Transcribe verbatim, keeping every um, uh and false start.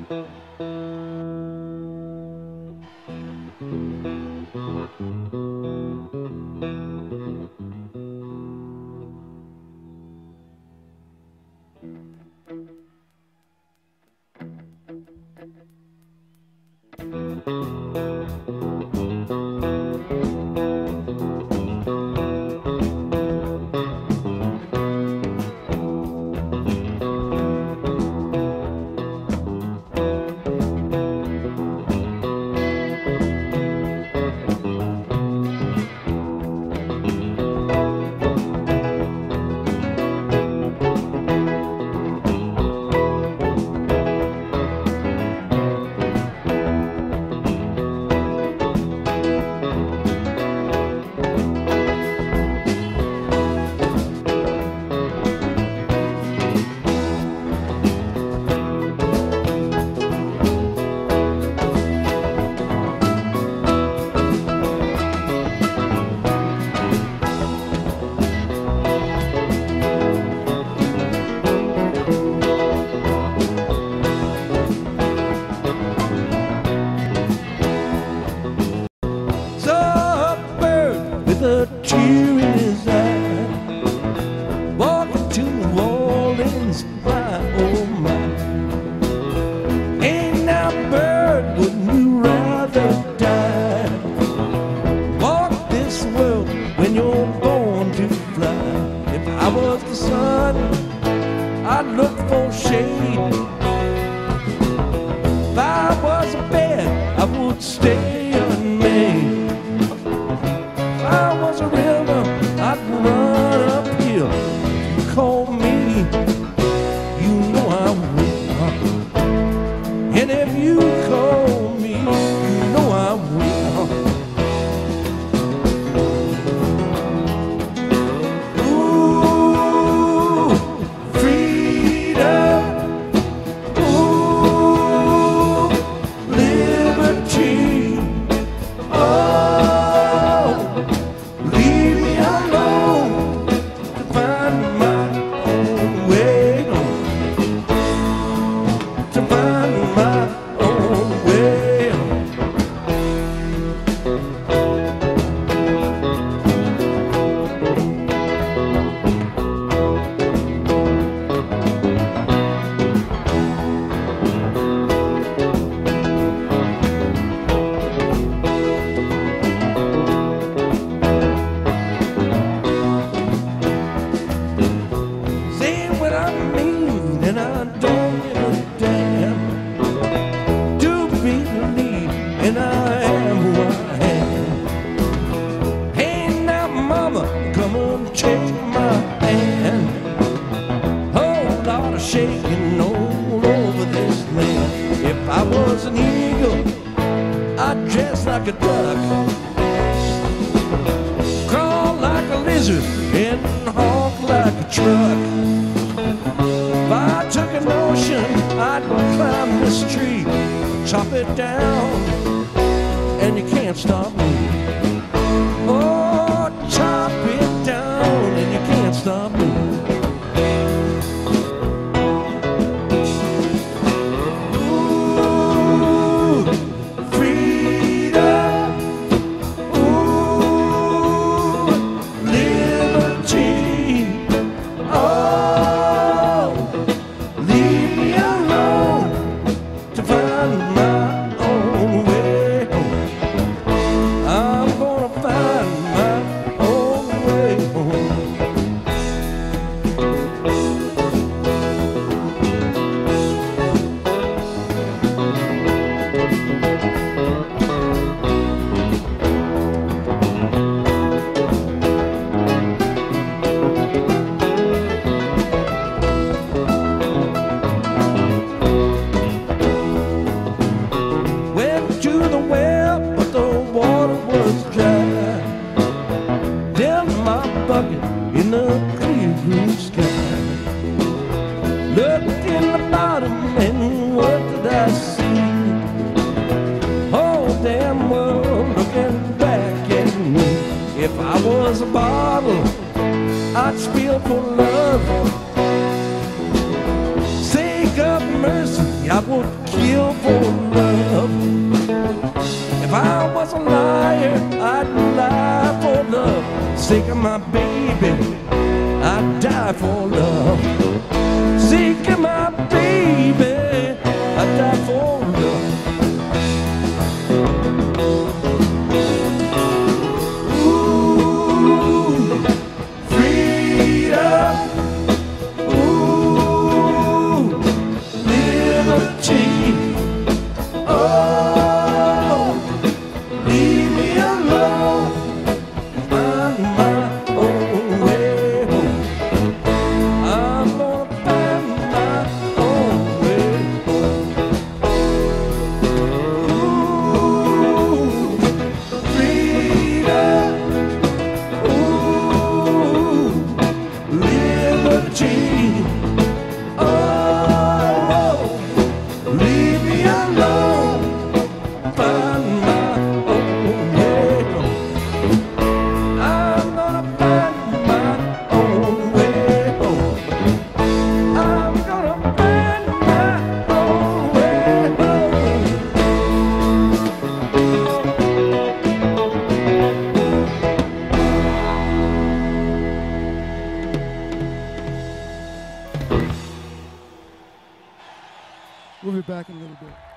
I'd spill for love. Think of mercy, I would kill for love. If I was a liar, I'd lie for love. Sake of my baby, I'd die for love. Sake of my baby, I'd die for love. Ooh, freedom. Ooh, liberty. Oh, leave me alone. Find my own way home. I'm gonna find my own way home. Ooh, freedom. Ooh, liberty. Oh, leave me alone. Find my own way home. I'm gonna find my own way home. I'm gonna find my own way home. We'll be back in a little bit.